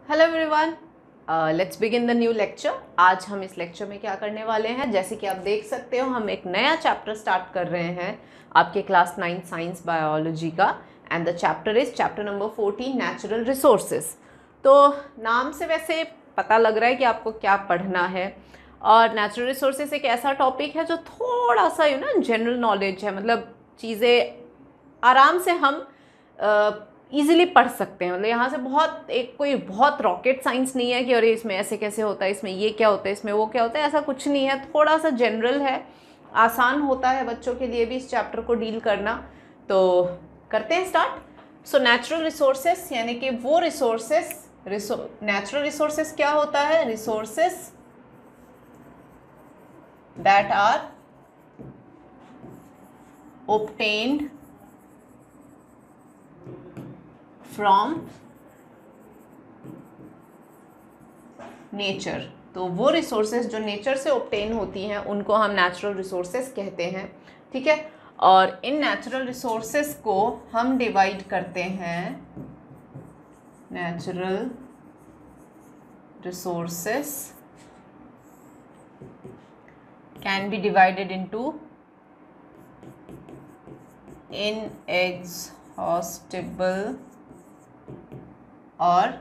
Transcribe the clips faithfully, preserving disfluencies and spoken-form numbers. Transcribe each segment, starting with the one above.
Hello everyone, let's begin the new lecture. आज हम इस लेक्चर में क्या करने वाले हैं, जैसे कि आप देख सकते हो हम एक नया चैप्टर स्टार्ट कर रहे हैं आपके क्लास नाइन्थ साइंस बायोलॉजी का। And the chapter is chapter number fourteen, natural resources. तो नाम से वैसे पता लग रहा है कि आपको क्या पढ़ना है। और नेचुरल रिसोर्सेज एक ऐसा टॉपिक है जो थोड़ा सा यू नो जनरल नॉलेज है, मतलब चीज़ें आराम से हम ईजिली uh, पढ़ सकते हैं। मतलब यहाँ से बहुत एक कोई बहुत रॉकेट साइंस नहीं है कि अरे इसमें ऐसे कैसे होता है, इसमें ये क्या होता है, इसमें वो क्या होता है, ऐसा कुछ नहीं है। थोड़ा सा जनरल है, आसान होता है बच्चों के लिए भी इस चैप्टर को डील करना। तो करते हैं स्टार्ट। सो नेचुरल रिसोर्सेस यानी कि वो रिसोर्सेस, नेचुरल रिसोर्सेस क्या होता है? Resources that are obtained from nature. तो वो रिसोर्सेज जो नेचर से ऑब्टेन होती हैं उनको हम नेचुरल रिसोर्सेज कहते हैं, ठीक है। और इन नेचुरल रिसोर्सेज को हम डिवाइड करते हैं, natural resources can be divided into inexhaustible और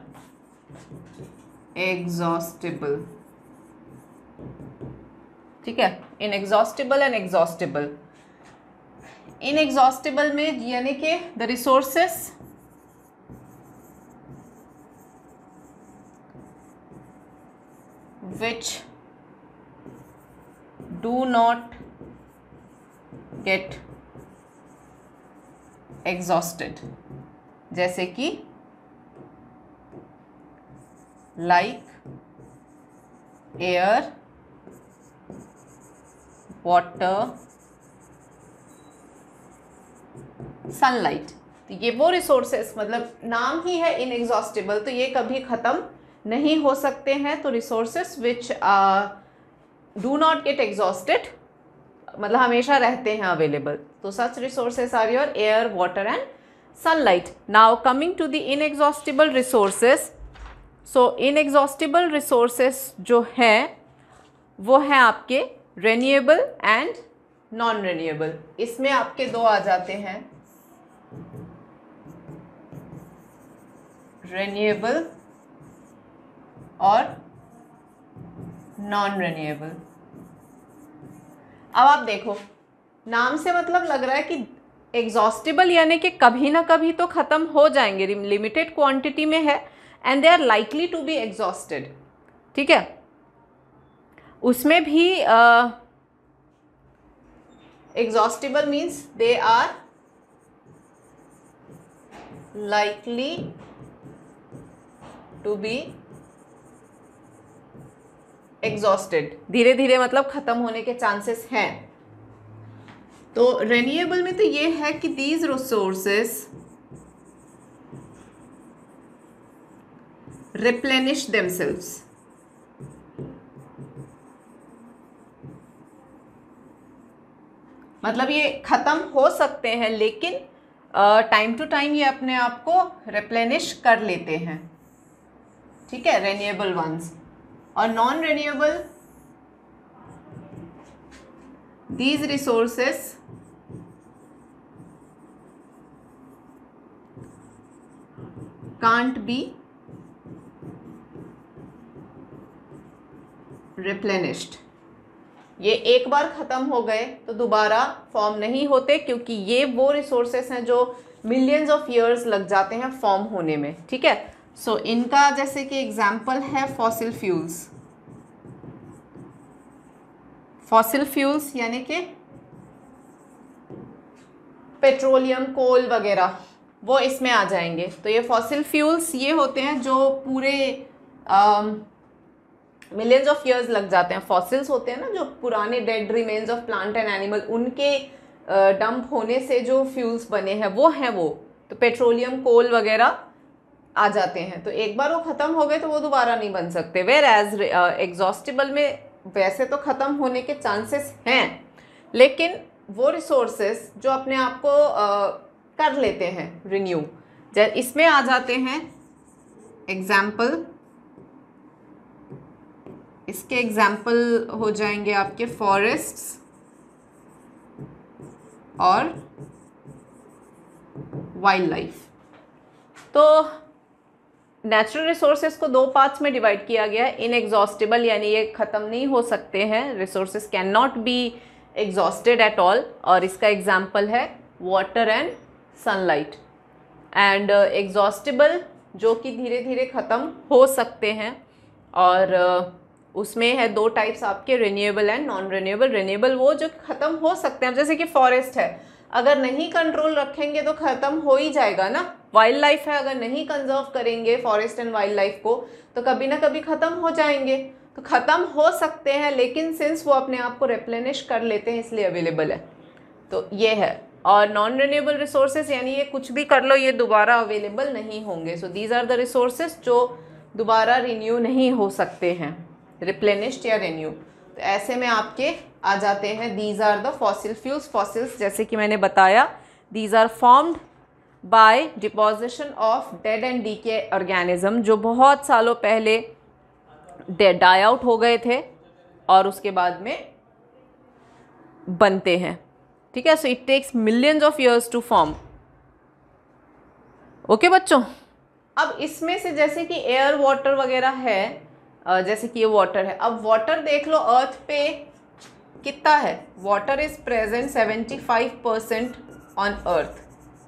एग्जॉस्टिबल, ठीक है। Inexhaustible and exhaustible. इनएग्जॉस्टिबल में यानी कि the resources which do not get exhausted, जैसे कि लाइक एयर, वाटर, सनलाइट। तो ये वो रिसोर्सेस, मतलब नाम ही है इनएग्जॉस्टिबल, तो ये कभी ख़त्म नहीं हो सकते हैं। तो resources which do not get exhausted, मतलब हमेशा रहते हैं अवेलेबल। तो such resources are your air, water and sunlight. Now coming to the inexhaustible resources. So inexhaustible resources जो है वो है आपके रेन्यूएबल एंड नॉन रेन्यूएबल। इसमें आपके दो आ जाते हैं, रेन्यूएबल और नॉन रेन्यूएबल। अब आप देखो, नाम से मतलब लग रहा है कि एग्जॉस्टिबल यानी कि कभी ना कभी तो ख़त्म हो जाएंगे, लिमिटेड क्वांटिटी में है and they are likely to be exhausted, ठीक है। उसमें भी exhaustible means they are likely to be exhausted, धीरे धीरे मतलब खत्म होने के चांसेस हैं। तो रेन्यूएबल में तो ये है कि दीज रिसोर्सेस रिप्लेनिश देमसेल्व्स, मतलब ये खत्म हो सकते हैं लेकिन टाइम टू टाइम ये अपने आप को रिप्लेनिश कर लेते हैं, ठीक है, रेन्यूएबल वंस। और non renewable, these resources can't be replenished. ये एक बार ख़त्म हो गए तो दोबारा फॉर्म नहीं होते, क्योंकि ये वो रिसोर्सेस हैं जो मिलियंस ऑफ ईयर्स लग जाते हैं फॉर्म होने में, ठीक है। सो so, इनका जैसे कि एग्जाम्पल है फॉसिल फ्यूल्स। फॉसिल फ्यूल्स यानी कि पेट्रोलियम, कोल वगैरह, वो इसमें आ जाएंगे। तो ये फॉसिल फ्यूल्स ये होते हैं जो पूरे मिलियंस ऑफ ईयर्स लग जाते हैं। फॉसिल्स होते हैं ना जो पुराने dead remains of plant and animal, उनके डंप होने से जो फ्यूल्स बने हैं वो हैं वो। तो पेट्रोलियम, कोल वगैरह आ जाते हैं। तो एक बार वो ख़त्म हो गए तो वो दोबारा नहीं बन सकते। वेयर एज एग्जॉस्टिबल में वैसे तो ख़त्म होने के चांसेस हैं, लेकिन वो रिसोर्सेस जो अपने आप को uh, कर लेते हैं रिन्यू, इसमें आ जाते हैं एग्जाम्पल इसके एग्जाम्पल हो जाएंगे आपके फॉरेस्ट्स और वाइल्ड लाइफ। तो नेचुरल रिसोर्सेज को दो पार्ट्स में डिवाइड किया गया है। इनएग्जॉस्टिबल यानी ये ख़त्म नहीं हो सकते हैं, resources can not be exhausted at all, और इसका एग्जाम्पल है water and sunlight. And exhaustible जो कि धीरे धीरे ख़त्म हो सकते हैं, और uh, उसमें है दो टाइप्स आपके, renewable and non renewable. Renewable वो जो ख़त्म हो सकते हैं, जैसे कि फॉरेस्ट है, अगर नहीं कंट्रोल रखेंगे तो ख़त्म हो ही जाएगा ना। वाइल्ड लाइफ है, अगर नहीं कंजर्व करेंगे फॉरेस्ट एंड वाइल्ड लाइफ को तो कभी ना कभी ख़त्म हो जाएंगे। तो ख़त्म हो सकते हैं, लेकिन सिंस वो अपने आप को रिप्लेनिश कर लेते हैं इसलिए अवेलेबल है। तो ये है। और नॉन रिन्यूएबल रिसोर्सेज यानी ये कुछ भी कर लो ये दोबारा अवेलेबल नहीं होंगे। So these are the resources जो दोबारा रिन्यू नहीं हो सकते हैं, रिप्लेनिश्ड या रिन्यू। तो ऐसे में आपके आ जाते हैं these are the fossil fuels. Fossils जैसे कि मैंने बताया, these are formed by deposition of dead and decay organism, जो बहुत सालों पहले डाई आउट हो गए थे और उसके बाद में बनते हैं। ठीक है, so it takes millions of years to form. Okay बच्चों, अब इसमें से जैसे कि एयर वाटर वगैरह है, जैसे कि ये वाटर है, अब वाटर देख लो अर्थ पे कितना है। Water is present seventy five percent on earth.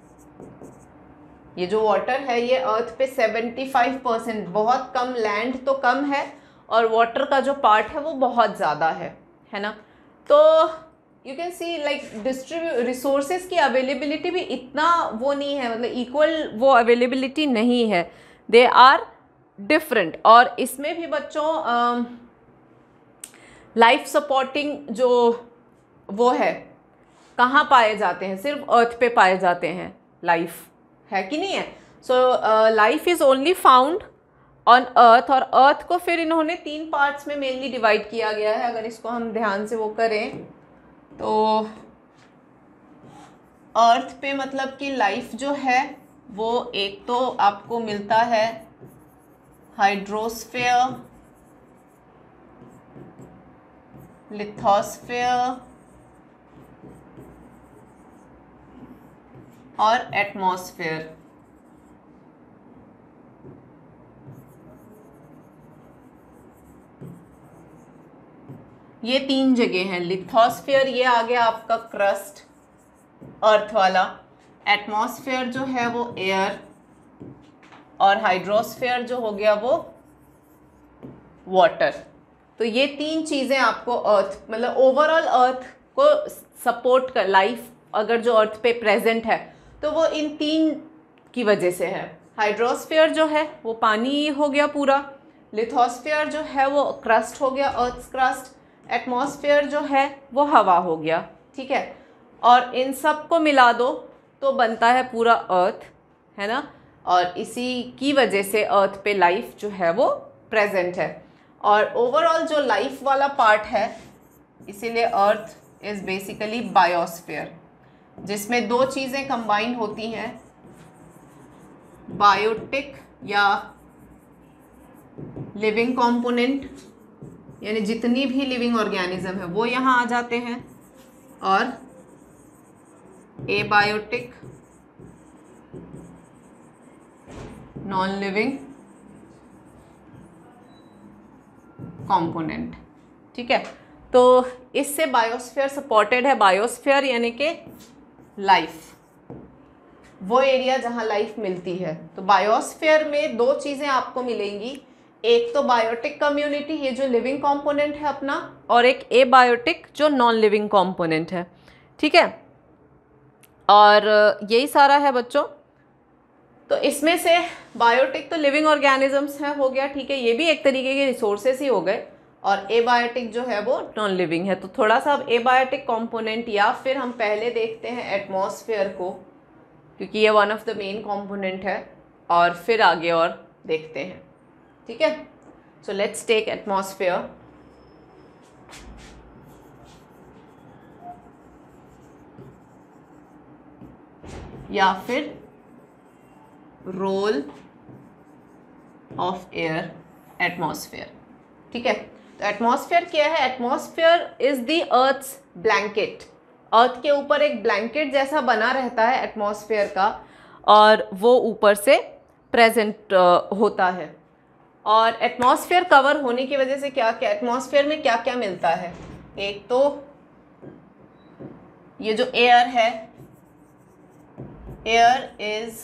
ये जो वाटर है ये अर्थ पे सेवेंटी फाइव परसेंट, बहुत कम, लैंड तो कम है और वाटर का जो पार्ट है वो बहुत ज़्यादा है, है ना। तो you can see like distribute resources की अवेलेबिलिटी भी इतना वो नहीं है, मतलब इक्वल वो अवेलेबिलिटी नहीं है, दे आर डिफरेंट। और इसमें भी बच्चों लाइफ सपोर्टिंग जो वो है कहाँ पाए जाते हैं, सिर्फ अर्थ पे पाए जाते हैं, लाइफ है कि नहीं है। So life is only found on earth. और अर्थ को फिर इन्होंने तीन पार्ट्स में मेनली डिवाइड किया गया है। अगर इसको हम ध्यान से वो करें तो अर्थ पे मतलब कि लाइफ जो है वो एक तो आपको मिलता है हाइड्रोस्फीयर, लिथोस्फीयर और एटमॉस्फेयर। ये तीन जगह हैं। लिथोस्फीयर ये आ गया आपका क्रस्ट, अर्थ वाला। एटमॉस्फेयर जो है वो एयर, और हाइड्रोस्फीयर जो हो गया वो वाटर। तो ये तीन चीज़ें आपको अर्थ मतलब ओवरऑल अर्थ को सपोर्ट कर, लाइफ अगर जो अर्थ पे प्रेजेंट है तो वो इन तीन की वजह से है। हाइड्रोस्फीयर जो है वो पानी हो गया पूरा, लिथोस्फीयर जो है वो क्रस्ट हो गया, अर्थ क्रस्ट, एटमॉस्फेयर जो है वो हवा हो गया। ठीक है, और इन सब को मिला दो तो बनता है पूरा अर्थ, है ना। और इसी की वजह से अर्थ पे लाइफ जो है वो प्रेजेंट है। और ओवरऑल जो लाइफ वाला पार्ट है, इसीलिए अर्थ इज़ बेसिकली बायोस्फीयर, जिसमें दो चीज़ें कंबाइन होती हैं, बायोटिक या लिविंग कंपोनेंट, यानी जितनी भी लिविंग ऑर्गेनिज्म है वो यहाँ आ जाते हैं, और एबायोटिक, नॉन लिविंग कंपोनेंट। ठीक है, तो इससे बायोस्फीयर सपोर्टेड है। बायोस्फीयर यानी कि लाइफ, वो एरिया जहाँ लाइफ मिलती है। तो बायोस्फीयर में दो चीज़ें आपको मिलेंगी, एक तो बायोटिक कम्युनिटी, ये जो लिविंग कंपोनेंट है अपना, और एक एबायोटिक जो नॉन लिविंग कंपोनेंट है। ठीक है, और यही सारा है बच्चों। तो इसमें से बायोटिक तो लिविंग ऑर्गेनिजम्स है, हो गया। ठीक है, ये भी एक तरीके के रिसोर्सेस ही हो गए, और एबायोटिक जो है वो नॉन लिविंग है। तो थोड़ा सा अब एबायोटिक कंपोनेंट, या फिर हम पहले देखते हैं एटमॉस्फेयर को, क्योंकि ये one of the main component है, और फिर आगे और देखते हैं। ठीक है, सो लेट्स टेक एटमॉस्फेयर। या फिर रोल ऑफ एयर एटमॉस्फेयर। ठीक है, तो एटमॉस्फेयर क्या है? Atmosphere is the earth's blanket. Earth के ऊपर एक ब्लैंकेट जैसा बना रहता है एटमॉस्फेयर का, और वो ऊपर से प्रेजेंट होता है। और एटमॉस्फेयर कवर होने की वजह से क्या क्या एटमॉस्फेयर में क्या क्या मिलता है? एक तो ये जो एयर है, air is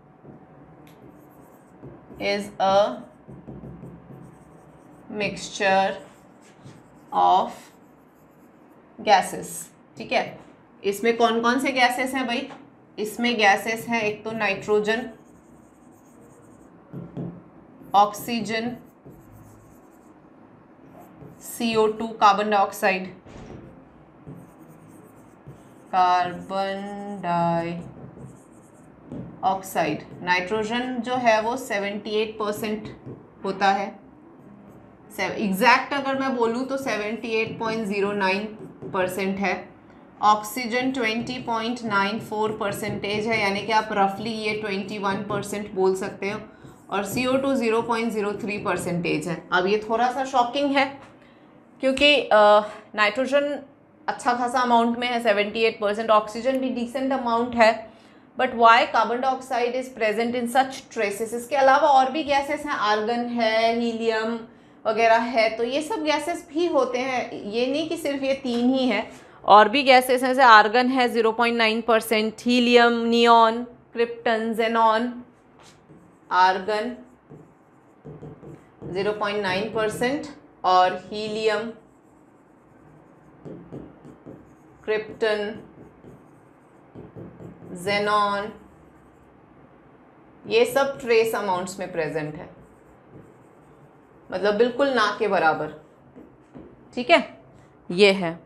is a mixture of gases. ठीक है, इसमें कौन कौन से गैसेस हैं भाई? इसमें गैसेस हैं एक तो nitrogen, oxygen, C O two carbon dioxide, carbon dioxide. Nitrogen जो है वो अठहत्तर परसेंट होता है, एग्जैक्ट अगर मैं बोलूँ तो अठहत्तर पॉइंट ज़ीरो नाइन परसेंट है। ऑक्सीजन बीस पॉइंट नाइन फोर परसेंटेज है, यानी कि आप रफली ये इक्कीस परसेंट बोल सकते हो। और C O two zero point zero three percentage है। अब ये थोड़ा सा शॉकिंग है क्योंकि नाइट्रोजन अच्छा खासा अमाउंट में है अठहत्तर परसेंट, ऑक्सीजन भी डिसेंट अमाउंट है, but why carbon dioxide is present in such traces. इसके अलावा और भी गैसेस हैं, आर्गन है, हीलियम वगैरह है, तो ये सब गैसेस भी होते हैं, ये नहीं कि सिर्फ ये तीन ही है, और भी गैसेस हैं, जैसे आर्गन है zero point nine percent, helium, neon, krypton, xenon. Argon zero point nine percent और हीलियम, क्रिप्टन, जेनॉन, ये सब ट्रेस अमाउंट्स में प्रेजेंट है, मतलब बिल्कुल ना के बराबर। ठीक है, ये है,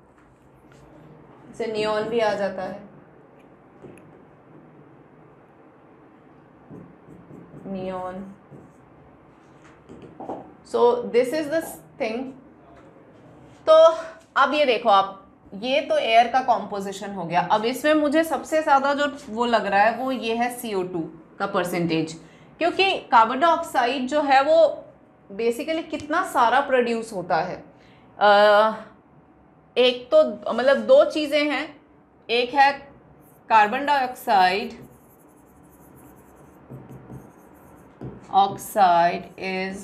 इसे नियॉन भी आ जाता है, neon. So this is the thing. तो अब ये देखो आप, ये तो एयर का कॉम्पोजिशन हो गया। अब इसमें मुझे सबसे ज़्यादा जो वो लग रहा है वो ये है सी ओ टू का परसेंटेज, क्योंकि कार्बन डाइऑक्साइड जो है वो बेसिकली कितना सारा प्रोड्यूस होता है। आ, एक तो मतलब दो चीज़ें हैं, एक है carbon dioxide, oxide is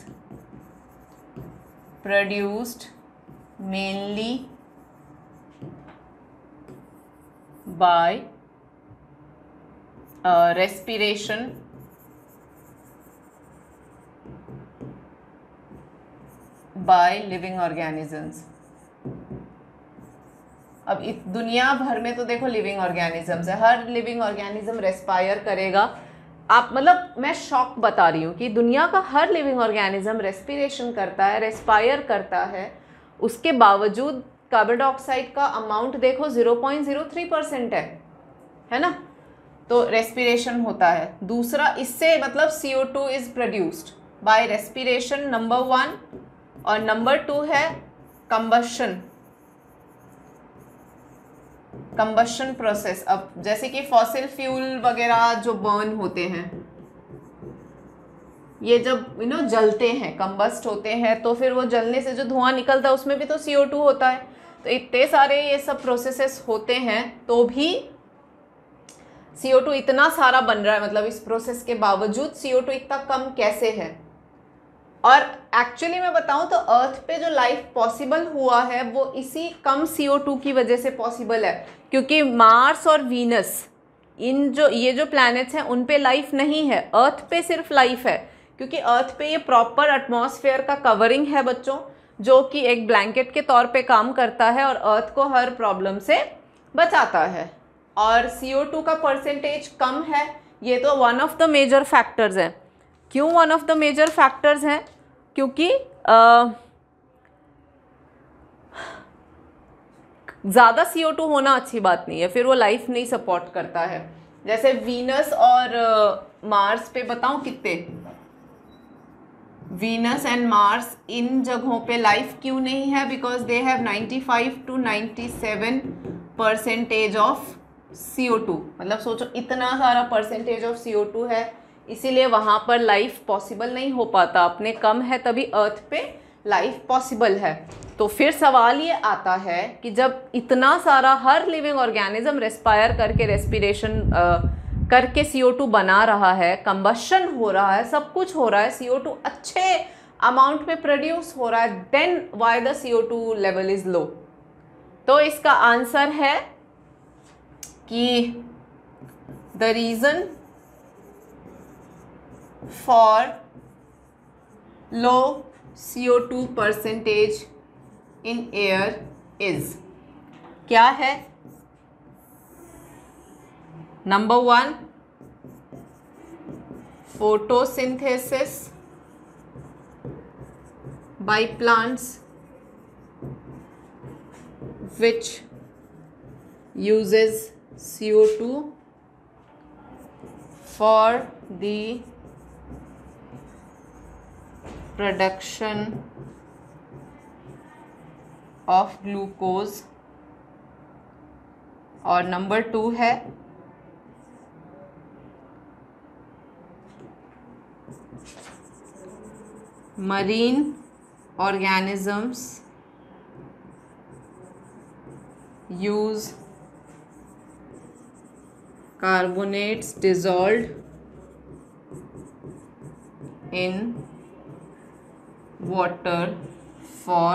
produced mainly by uh, respiration by living organisms। अब इस दुनिया भर में तो देखो लिविंग ऑर्गेनिजम्स है, हर लिविंग ऑर्गेनिज्म रेस्पायर करेगा। आप मतलब मैं शॉक बता रही हूँ कि दुनिया का हर लिविंग ऑर्गेनिज्म रेस्पिरेशन करता है, रेस्पायर करता है, उसके बावजूद कार्बन डाइऑक्साइड का अमाउंट देखो zero point zero three percent है, है ना। तो रेस्पिरेशन होता है। दूसरा, इससे मतलब C O two is produced by respiration, number one, और नंबर टू है कंबशन, कंबशन प्रोसेस। अब जैसे कि फॉसिल फ्यूल वगैरह जो बर्न होते हैं, ये जब यू नो जलते हैं, कंबस्ट होते हैं, तो फिर वो जलने से जो धुआं निकलता है उसमें भी तो सी ओ टू होता है। तो इतने सारे ये सब प्रोसेसेस होते हैं तो भी सी ओ टू इतना सारा बन रहा है, मतलब इस प्रोसेस के बावजूद सी ओ टू इतना कम कैसे है। और एक्चुअली मैं बताऊं तो अर्थ पे जो लाइफ पॉसिबल हुआ है वो इसी कम सी ओ टू की वजह से पॉसिबल है, क्योंकि मार्स और वीनस, इन जो ये जो प्लैनेट्स हैं उन पे लाइफ नहीं है, अर्थ पे सिर्फ लाइफ है, क्योंकि अर्थ पे ये प्रॉपर एटमॉस्फेयर का कवरिंग है बच्चों, जो कि एक ब्लैंकेट के तौर पे काम करता है और अर्थ को हर प्रॉब्लम से बचाता है। और सी ओ टू का परसेंटेज कम है, ये तो one of the major factors हैं। क्यों one of the major factors हैं? क्योंकि ज़्यादा सी ओ टू होना अच्छी बात नहीं है, फिर वो लाइफ नहीं सपोर्ट करता है। जैसे वीनस और मार्स uh, पे बताऊं कितने, वीनस एंड मार्स, इन जगहों पे लाइफ क्यों नहीं है? Because they have ninety five to ninety seven percentage of C O two. मतलब सोचो इतना सारा percentage of C O two है, इसीलिए वहाँ पर लाइफ पॉसिबल नहीं हो पाता। अपने कम है तभी अर्थ पे लाइफ पॉसिबल है। तो फिर सवाल ये आता है कि जब इतना सारा हर लिविंग ऑर्गेनिज्म रेस्पायर करके रेस्पिरेशन करके सी ओ टू बना रहा है, कंबशन हो रहा है, सब कुछ हो रहा है, सी ओ टू अच्छे अमाउंट में प्रोड्यूस हो रहा है, then why the C O two level is low. तो इसका आंसर है कि the reason for low C O two percentage in air is, क्या है? Number one, photosynthesis by plants which uses C O two for the production of glucose, और number two है marine organisms use carbonates dissolved in water for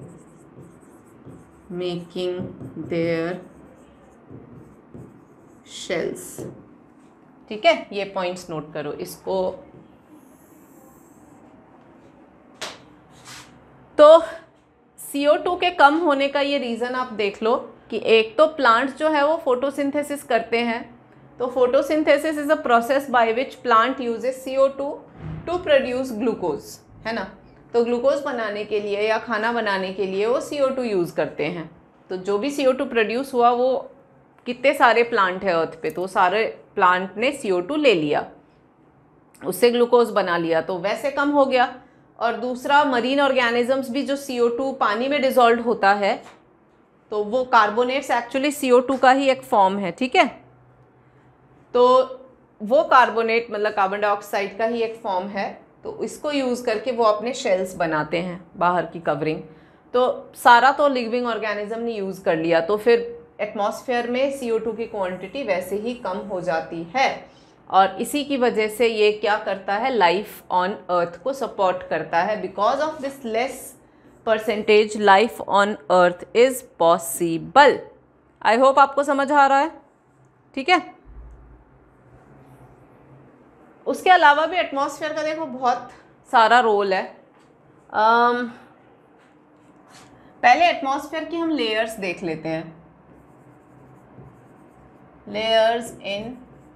making their shells। ठीक है, ये points note करो इसको। तो सी ओ टू के कम होने का ये रीज़न आप देख लो कि एक तो प्लांट्स जो है वो फोटोसिंथेसिस करते हैं। तो photosynthesis is a process by which plant uses C O two to produce glucose, है ना। तो ग्लूकोज बनाने के लिए या खाना बनाने के लिए वो सी ओ टू यूज़ करते हैं। तो जो भी सी ओ टू प्रोड्यूस हुआ वो कितने सारे प्लांट है अर्थ पे, तो सारे प्लांट ने सी ओ टू ले लिया, उससे ग्लूकोज बना लिया, तो वैसे कम हो गया। और दूसरा, मरीन ऑर्गेनिजम्स भी जो सी ओ टू पानी में डिसॉल्व होता है, तो वो carbonates actually C O two का ही एक फॉर्म है, ठीक है। तो वो कार्बोनेट मतलब कार्बन डाइऑक्साइड का ही एक फॉर्म है, तो इसको यूज़ करके वो अपने शेल्स बनाते हैं, बाहर की कवरिंग। तो सारा तो लिविंग ऑर्गेनिज्म ने यूज़ कर लिया, तो फिर एटमॉस्फेयर में सी ओ टू की क्वांटिटी वैसे ही कम हो जाती है, और इसी की वजह से ये क्या करता है, लाइफ ऑन अर्थ को सपोर्ट करता है। Because of this less percentage life on earth is possible. I hope आपको समझ आ रहा है, ठीक है। उसके अलावा भी एटमॉस्फेयर का देखो बहुत सारा रोल है। um, पहले एटमॉस्फेयर की हम लेयर्स देख लेते हैं। लेयर्स इन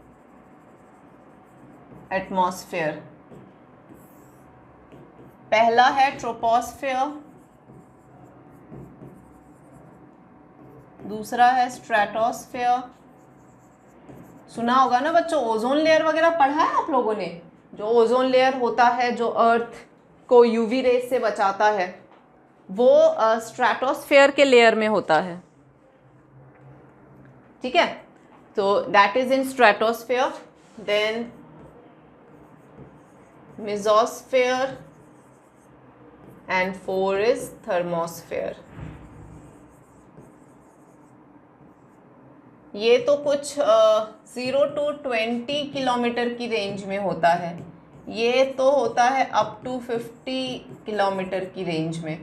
एटमॉस्फेयर, पहला है ट्रोपोस्फेयर, दूसरा है स्ट्रेटोस्फेयर। सुना होगा ना बच्चों, ओजोन लेयर वगैरह पढ़ा है आप लोगों ने। जो ओजोन लेयर होता है जो अर्थ को यूवी रेज से बचाता है, वो स्ट्रेटोस्फेयर के लेयर में होता है, ठीक है। तो that is in stratosphere. Then mesosphere and four is thermosphere. ये तो कुछ ज़ीरो टू ट्वेंटी किलोमीटर की रेंज में होता है, ये तो होता है अप टू फिफ्टी किलोमीटर की रेंज में,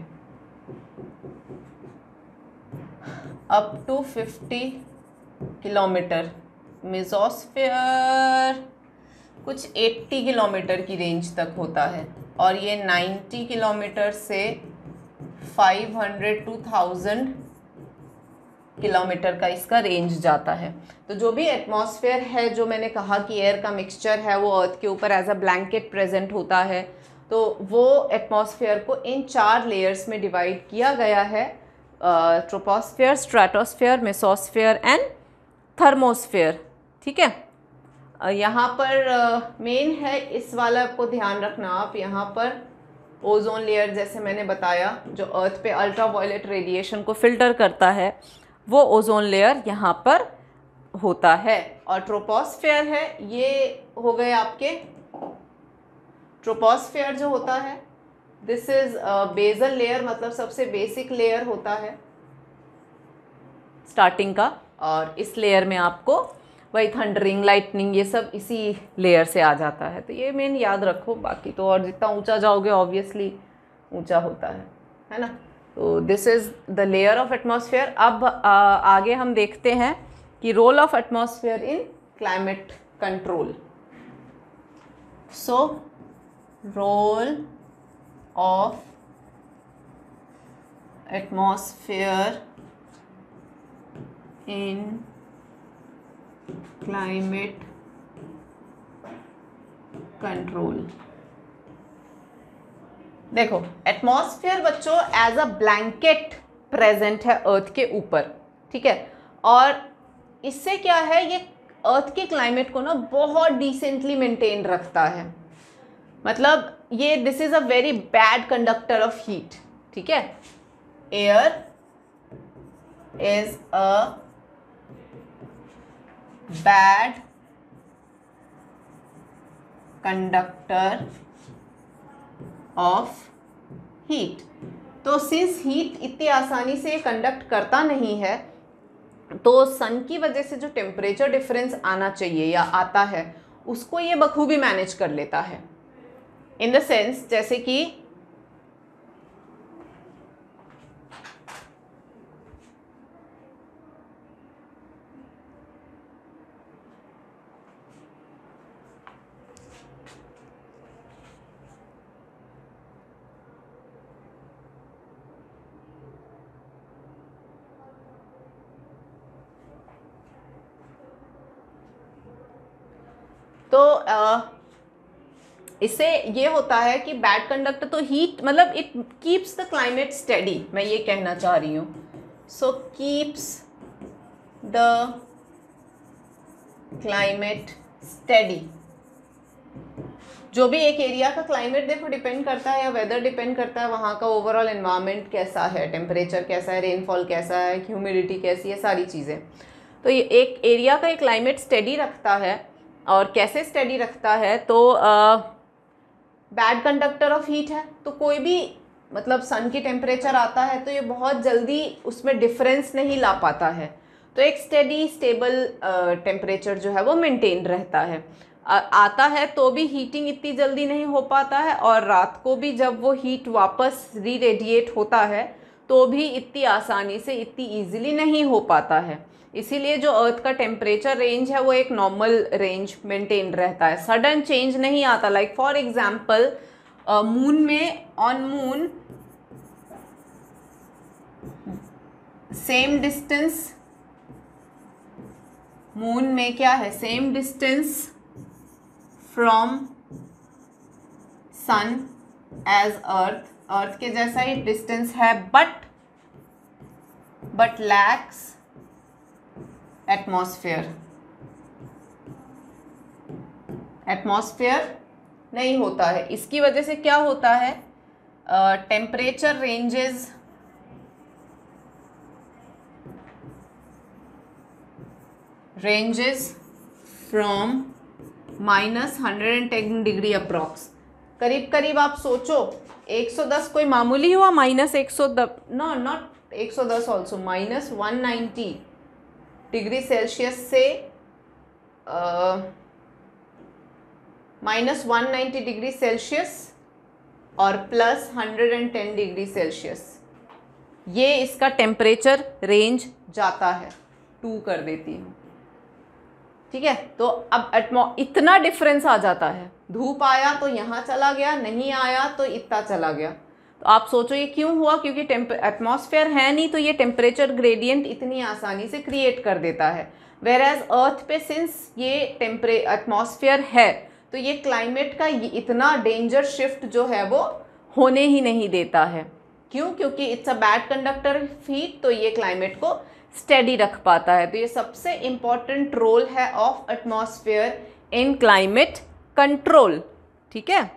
up to fifty kilometre. Mesosphere कुछ अस्सी किलोमीटर की रेंज तक होता है, और ये नब्बे किलोमीटर से पाँच सौ टू थाउज़ेंड किलोमीटर का इसका रेंज जाता है। तो जो भी एटमॉस्फेयर है, जो मैंने कहा कि एयर का मिक्सचर है, वो अर्थ के ऊपर एज अ ब्लैंकेट प्रेजेंट होता है, तो वो एटमॉस्फेयर को इन चार लेयर्स में डिवाइड किया गया है, troposphere, stratosphere, mesosphere and thermosphere, ठीक है। यहाँ पर मेन uh, है, इस वाला को ध्यान रखना आप। यहाँ पर ओजोन लेयर, जैसे मैंने बताया, जो अर्थ पे अल्ट्रा वायलेट रेडिएशन को फिल्टर करता है, वो ओजोन लेयर यहाँ पर होता है। और ट्रोपोस्फेयर है, ये हो गए आपके, ट्रोपोस्फेयर जो होता है दिस इज बेसल लेयर, मतलब सबसे बेसिक लेयर होता है स्टार्टिंग का, और इस लेयर में आपको वही थंडरिंग, लाइटनिंग, ये सब इसी लेयर से आ जाता है। तो ये मेन याद रखो, बाकी तो और जितना ऊंचा जाओगे ऑब्वियसली ऊंचा होता है है ना। तो this is the layer of atmosphere. अब आ, आगे हम देखते हैं कि role of atmosphere in climate control. So role of atmosphere in climate control. देखो, एटमॉस्फेयर बच्चों एज अ ब्लैंकेट प्रेजेंट है अर्थ के ऊपर, ठीक है, और इससे क्या है, ये अर्थ के क्लाइमेट को ना बहुत डिसेंटली मेंटेन रखता है। मतलब ये this is a very bad conductor of heat, ठीक है। Air is a bad conductor of heat. तो सिंस हीट इतनी आसानी से कंडक्ट करता नहीं है, तो सन की वजह से जो टेम्परेचर डिफरेंस आना चाहिए या आता है, उसको ये बखूबी मैनेज कर लेता है। इन द सेंस जैसे कि तो इससे ये होता है कि बैड कंडक्टर तो हीट, मतलब it keeps the climate steady, मैं ये कहना चाह रही हूँ। So keeps the climate steady. जो भी एक एरिया का क्लाइमेट देखो डिपेंड करता है, या वेदर डिपेंड करता है, वहाँ का ओवरऑल एनवायरनमेंट कैसा है, टेम्परेचर कैसा है, रेनफॉल कैसा है, ह्यूमिडिटी कैसी है, सारी चीज़ें। तो ये एक एरिया का एक क्लाइमेट स्टेडी रखता है। और कैसे स्टडी रखता है, तो बैड कंडक्टर ऑफ हीट है, तो कोई भी मतलब सन की टेम्परेचर आता है तो ये बहुत जल्दी उसमें डिफरेंस नहीं ला पाता है, तो एक स्टेडी स्टेबल टेम्परेचर जो है वो मेंटेन रहता है। आ, आता है तो भी हीटिंग इतनी जल्दी नहीं हो पाता है, और रात को भी जब वो हीट वापस री रेडिएट होता है तो भी इतनी आसानी से, इतनी ईजिली नहीं हो पाता है। इसीलिए जो अर्थ का टेम्परेचर रेंज है वो एक नॉर्मल रेंज मेंटेन रहता है, सडन चेंज नहीं आता। लाइक फॉर एग्जांपल मून में, on moon same distance, moon में क्या है, same distance from sun as earth, earth के जैसा ही डिस्टेंस है, but but lacks atmosphere. Atmosphere नहीं होता है। इसकी वजह से क्या होता है, temperature ranges ranges from minus hundred and ten degree approx. करीब करीब आप सोचो एक सौ दस कोई मामूली हुआ, माइनस एक सौ दस, नो नॉट एक सौ दस also, minus one ninety degree Celsius से minus one ninety degree Celsius और plus hundred and ten degree Celsius, ये इसका टेम्परेचर रेंज जाता है। टू कर देती हूँ, ठीक है। तो अब एटमो इतना डिफरेंस आ जाता है, धूप आया तो यहाँ चला गया, नहीं आया तो इतना चला गया। तो आप सोचो ये क्यों हुआ, क्योंकि एटमॉस्फेयर है नहीं, तो ये टेम्परेचर ग्रेडियंट इतनी आसानी से क्रिएट कर देता है। वेर एज अर्थ पे सिंस ये टेम्परे एटमॉस्फेयर है, तो ये क्लाइमेट का ये इतना डेंजर शिफ्ट जो है वो होने ही नहीं देता है। क्यों, क्योंकि it's a bad conductor heat, तो ये क्लाइमेट को स्टेडी रख पाता है। तो ये सबसे इम्पॉर्टेंट रोल है of atmosphere in climate control, ठीक है।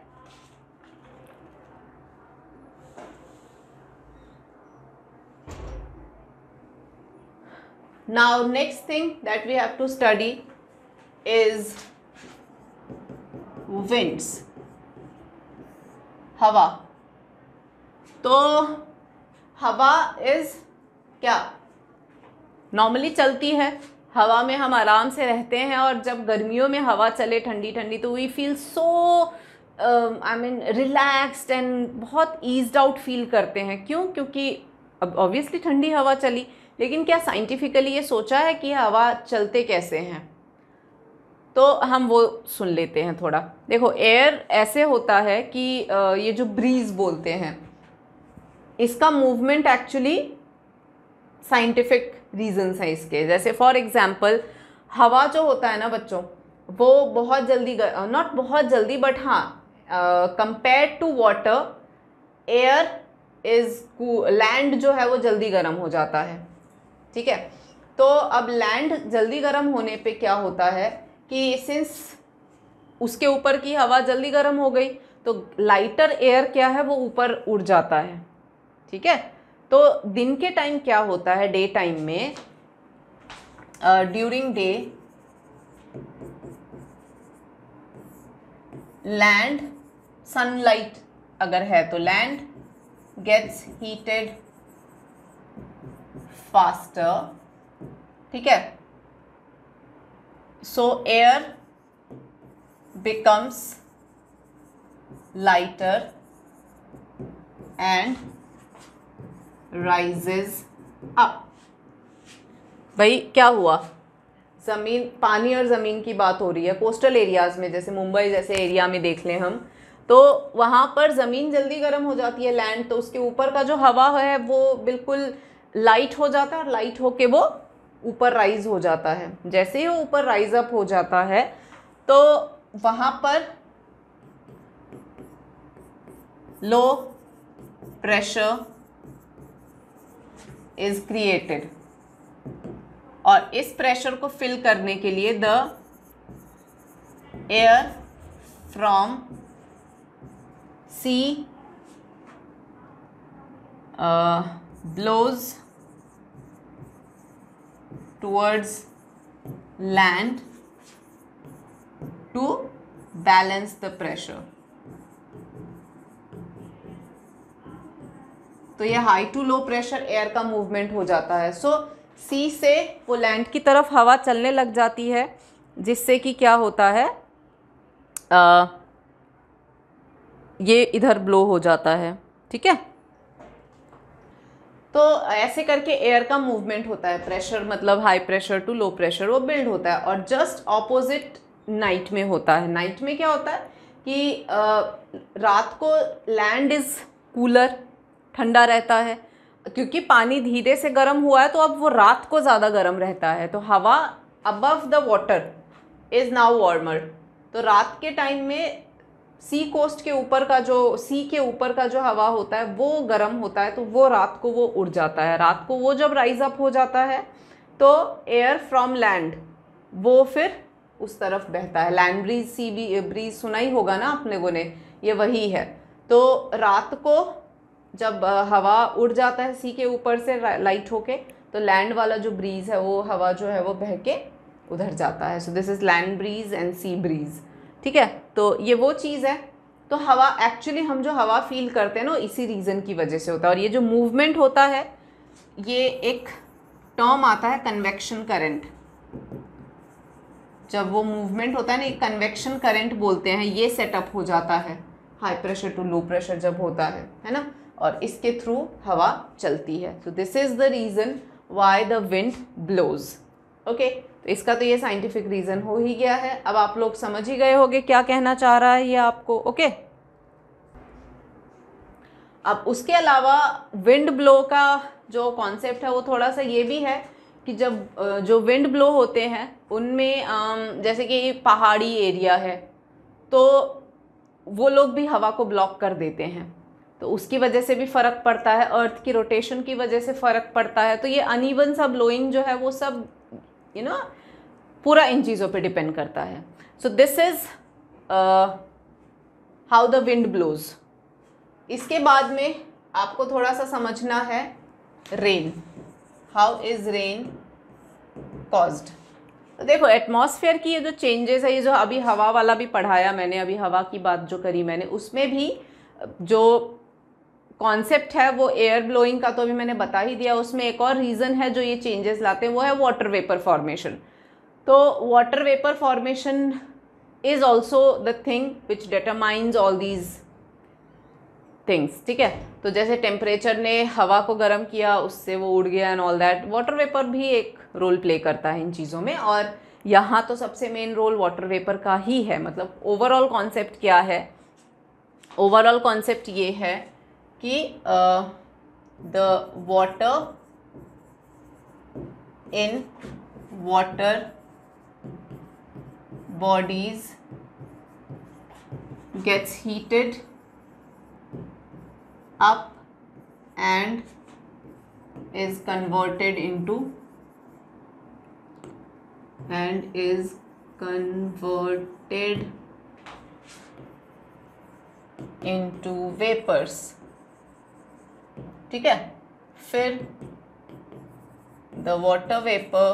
Now next thing that we have to study is winds, हवा। तो हवा इज क्या, नॉर्मली चलती है, हवा में हम आराम से रहते हैं, और जब गर्मियों में हवा चले ठंडी ठंडी तो we feel so I mean relaxed and बहुत ईज्ड आउट फील करते हैं। क्यों? क्योंकि अब ऑब्वियसली ठंडी हवा चली, लेकिन क्या साइंटिफिकली ये सोचा है कि हवा चलते कैसे हैं? तो हम वो सुन लेते हैं थोड़ा। देखो, एयर ऐसे होता है कि ये जो ब्रीज बोलते हैं, इसका मूवमेंट एक्चुअली साइंटिफिक रीजंस हैं इसके। जैसे फॉर एग्जांपल, हवा जो होता है ना बच्चों, वो बहुत जल्दी, नॉट बहुत जल्दी बट हाँ, compare to water, air is, land जो है वो जल्दी गर्म हो जाता है। ठीक है, तो अब लैंड जल्दी गर्म होने पे क्या होता है कि सिंस उसके ऊपर की हवा जल्दी गर्म हो गई, तो लाइटर एयर क्या है वो ऊपर उड़ जाता है। ठीक है, तो दिन के टाइम क्या होता है, डे टाइम में, ड्यूरिंग डे लैंड, सनलाइट अगर है तो लैंड गेट्स हीटेड फास्टर। ठीक है, so air becomes lighter and rises up. भाई क्या हुआ, ज़मीन, पानी और ज़मीन की बात हो रही है। कोस्टल एरियाज़ में, जैसे मुंबई जैसे एरिया में देख लें हम, तो वहाँ पर ज़मीन जल्दी गर्म हो जाती है, लैंड, तो उसके ऊपर का जो हवा है वो बिल्कुल लाइट हो जाता है, और लाइट होके वो ऊपर राइज हो जाता है। जैसे ही वो ऊपर राइज अप हो जाता है तो वहाँ पर लो प्रेशर इज क्रिएटेड, और इस प्रेशर को फिल करने के लिए the air from sea blows towards land to balance the pressure. तो ये high to low pressure air का मूवमेंट हो जाता है। सो सी से वो लैंड की तरफ हवा चलने लग जाती है, जिससे कि क्या होता है, आ, ये इधर ब्लो हो जाता है। ठीक है, तो ऐसे करके एयर का मूवमेंट होता है। प्रेशर मतलब high pressure to low pressure वो बिल्ड होता है। और जस्ट ऑपोजिट नाइट में होता है। नाइट में क्या होता है कि आ, रात को लैंड इज कूलर, ठंडा रहता है, क्योंकि पानी धीरे से गर्म हुआ है, तो अब वो रात को ज़्यादा गर्म रहता है। तो हवा above the water is now warmer. तो रात के टाइम में सी कोस्ट के ऊपर का जो, सी के ऊपर का जो हवा होता है वो गर्म होता है, तो वो रात को वो उड़ जाता है। रात को वो जब राइज अप हो जाता है तो एयर फ्रॉम लैंड वो फिर उस तरफ बहता है। लैंड ब्रीज, सी भी ब्रीज सुना ही होगा ना अपने को ने, ये वही है। तो रात को जब हवा उड़ जाता है सी के ऊपर से लाइट होके, तो लैंड वाला जो ब्रीज है वो हवा जो है वो बह के उधर जाता है। So this is land breeze and sea breeze. ठीक है, तो ये वो चीज़ है। तो हवा एक्चुअली, हम जो हवा फील करते हैं ना, इसी रीज़न की वजह से होता है। और ये जो मूवमेंट होता है, ये एक टर्म आता है कन्वेक्शन करंट। जब वो मूवमेंट होता है ना, एक कन्वेक्शन करंट बोलते हैं, ये सेटअप हो जाता है high pressure to low pressure जब होता है है ना, और इसके थ्रू हवा चलती है। तो this is the reason why the wind blows. Okay, तो इसका तो ये साइंटिफिक रीज़न हो ही गया है। अब आप लोग समझ ही गए होंगे क्या कहना चाह रहा है ये आपको। ओके, अब उसके अलावा विंड ब्लो का जो कॉन्सेप्ट है वो थोड़ा सा ये भी है कि जब जो विंड ब्लो होते हैं उनमें, जैसे कि पहाड़ी एरिया है, तो वो लोग भी हवा को ब्लॉक कर देते हैं, तो उसकी वजह से भी फ़र्क पड़ता है। अर्थ की रोटेशन की वजह से फ़र्क पड़ता है। तो ये अनइवन सा ब्लोइंग जो है वो सब यू नो पूरा इन चीज़ों पे डिपेंड करता है। So this is how the wind blows. इसके बाद में आपको थोड़ा सा समझना है rain. How is rain caused. तो देखो, एटमॉस्फेयर की ये जो चेंजेस है, ये जो अभी हवा वाला भी पढ़ाया मैंने, अभी हवा की बात जो करी मैंने, उसमें भी जो कॉन्सेप्ट है वो एयर ब्लोइंग का तो अभी मैंने बता ही दिया। उसमें एक और रीज़न है जो ये चेंजेस लाते हैं, वो है वाटर वेपर फॉर्मेशन। तो water vapour formation is also the thing which determines all these things, ठीक है। तो जैसे टेम्परेचर ने हवा को गर्म किया, उससे वो उड़ गया and all that, water vapour भी एक रोल प्ले करता है इन चीज़ों में। और यहाँ तो सबसे मेन रोल वाटर वेपर का ही है। मतलब ओवरऑल कॉन्सेप्ट क्या है, ओवरऑल कॉन्सेप्ट ये है कि the water in water bodies gets heated up and is converted into and is converted into vapors, ठीक है। फिर the water vapor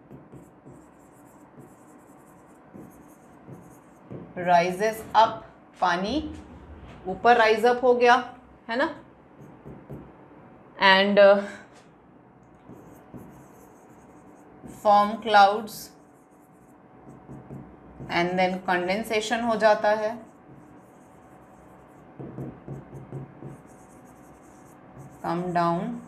rises up, पानी ऊपर राइज अप हो गया है ना, and form clouds and then condensation हो जाता है, कम डाउन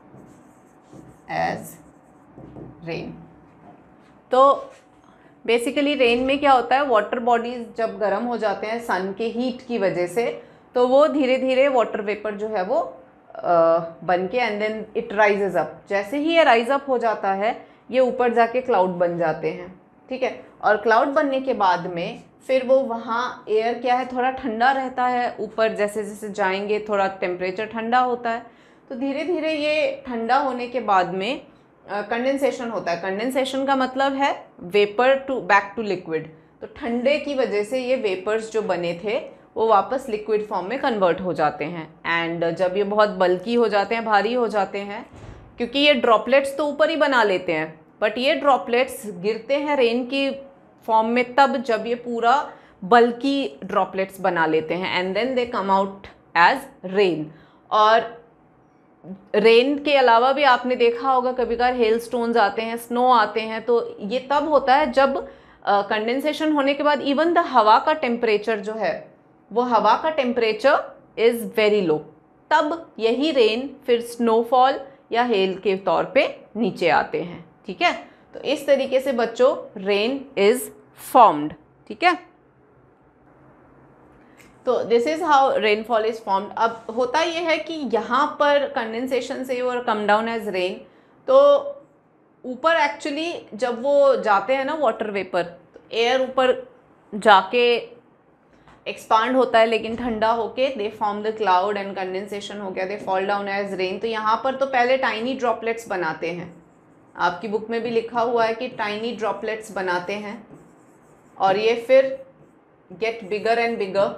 एज रेन। तो बेसिकली रेन में क्या होता है, वाटर बॉडीज जब गर्म हो जाते हैं सन के हीट की वजह से, तो वो धीरे धीरे वाटर वेपर जो है वो आ, बन के and then it rises up. जैसे ही ये राइज अप हो जाता है ये ऊपर जाके क्लाउड बन जाते हैं, ठीक है। और क्लाउड बनने के बाद में फिर वो वहाँ एयर क्या है, थोड़ा ठंडा रहता है। ऊपर जैसे जैसे जाएंगे थोड़ा टेम्परेचर ठंडा होता है, तो धीरे धीरे ये ठंडा होने के बाद में कंडेंसेशन uh, होता है। कंडेंसेशन का मतलब है vapour to back to liquid. तो ठंडे की वजह से ये वेपर्स जो बने थे वो वापस लिक्विड फॉर्म में कन्वर्ट हो जाते हैं। एंड जब ये बहुत बल्की हो जाते हैं, भारी हो जाते हैं, क्योंकि ये ड्रॉपलेट्स तो ऊपर ही बना लेते हैं, बट ये ड्रॉपलेट्स गिरते हैं रेन की फॉर्म में तब जब ये पूरा बल्की ड्रॉपलेट्स बना लेते हैं and then they come out as rain. और रेन के अलावा भी आपने देखा होगा कभी कभार हेल स्टोन्स आते हैं, स्नो आते हैं, तो ये तब होता है जब कंडेंसेशन uh, होने के बाद इवन द हवा का टेम्परेचर जो है वो हवा का टेम्परेचर इज़ वेरी लो, तब यही रेन फिर स्नोफॉल या हेल के तौर पे नीचे आते हैं, ठीक है। तो इस तरीके से बच्चों रेन इज़ फॉर्म्ड, ठीक है। तो this is how rainfall is formed. अब होता यह है कि यहाँ पर कंडेंसेशन से और कम डाउन एज रेन, तो ऊपर एक्चुअली जब वो जाते हैं ना वाटर वेपर, तो एयर ऊपर जाके एक्सपांड होता है लेकिन ठंडा होके they form the cloud and condensation हो गया, they fall down as rain. तो यहाँ पर तो पहले टाइनी ड्रॉपलेट्स बनाते हैं, आपकी बुक में भी लिखा हुआ है कि टाइनी ड्रॉपलेट्स बनाते हैं और ये फिर गेट बिगर एंड बिगर,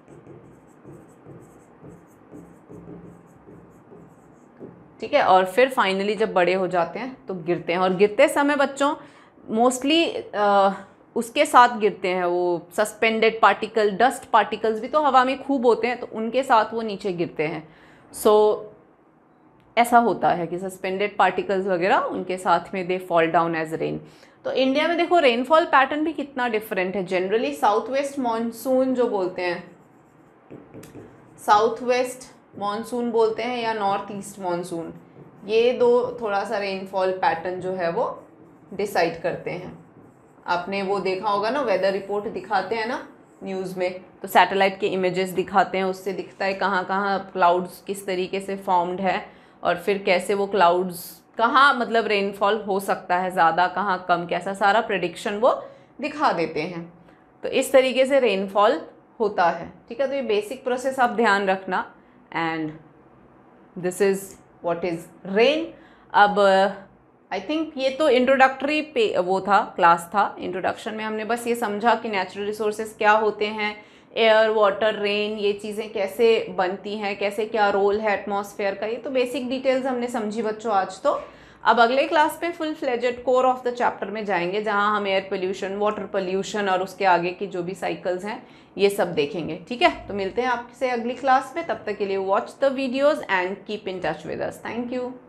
ठीक है। और फिर फाइनली जब बड़े हो जाते हैं तो गिरते हैं, और गिरते समय बच्चों मोस्टली उसके साथ गिरते हैं वो सस्पेंडेड पार्टिकल, डस्ट पार्टिकल्स भी तो हवा में खूब होते हैं, तो उनके साथ वो नीचे गिरते हैं। सो so, ऐसा होता है कि सस्पेंडेड पार्टिकल्स वगैरह उनके साथ में they fall down as rain. तो इंडिया में देखो रेनफॉल पैटर्न भी कितना डिफरेंट है। जनरली साउथ वेस्ट मानसून जो बोलते हैं, साउथ वेस्ट मानसून बोलते हैं या नॉर्थ ईस्ट मानसून, ये दो थोड़ा सा रेनफॉल पैटर्न जो है वो डिसाइड करते हैं। आपने वो देखा होगा ना, वेदर रिपोर्ट दिखाते हैं ना न्यूज़ में, तो सैटेलाइट के इमेजेस दिखाते हैं, उससे दिखता है कहाँ कहाँ क्लाउड्स किस तरीके से फॉर्म्ड है और फिर कैसे वो क्लाउड्स कहाँ मतलब रेनफॉल हो सकता है ज़्यादा, कहाँ कम, कैसा सारा प्रेडिक्शन वो दिखा देते हैं। तो इस तरीके से रेनफॉल होता है, ठीक है। तो ये बेसिक प्रोसेस आप ध्यान रखना, and this is what is rain. अब आई थिंक ये तो इंट्रोडक्टरी पे वो था, क्लास था। इंट्रोडक्शन में हमने बस ये समझा कि नेचुरल रिसोर्सेज क्या होते हैं, एयर, वाटर, रेन, ये चीज़ें कैसे बनती हैं, कैसे क्या रोल है एटमॉस्फेयर का, ये तो बेसिक डिटेल्स हमने समझी बच्चों आज। तो अब अगले क्लास में full fledged core of the chapter में जाएंगे, जहां हम एयर पोल्यूशन, वाटर पोल्यूशन और उसके आगे की जो भी साइकिल्स हैं ये सब देखेंगे। ठीक है, तो मिलते हैं आपसे अगली क्लास में। तब तक के लिए watch the videos and keep in touch with us. Thank you.